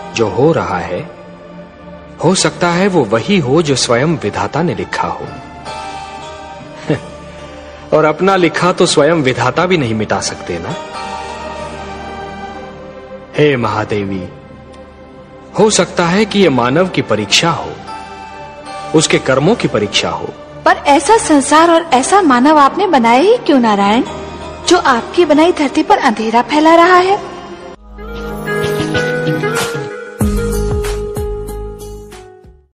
जो हो रहा है, हो सकता है वो वही हो जो स्वयं विधाता ने लिखा हो। और अपना लिखा तो स्वयं विधाता भी नहीं मिटा सकते ना। हे महादेवी, हो सकता है कि ये मानव की परीक्षा हो, उसके कर्मों की परीक्षा हो। पर ऐसा संसार और ऐसा मानव आपने बनाया ही क्यों नारायण, जो आपकी बनाई धरती पर अंधेरा फैला रहा है?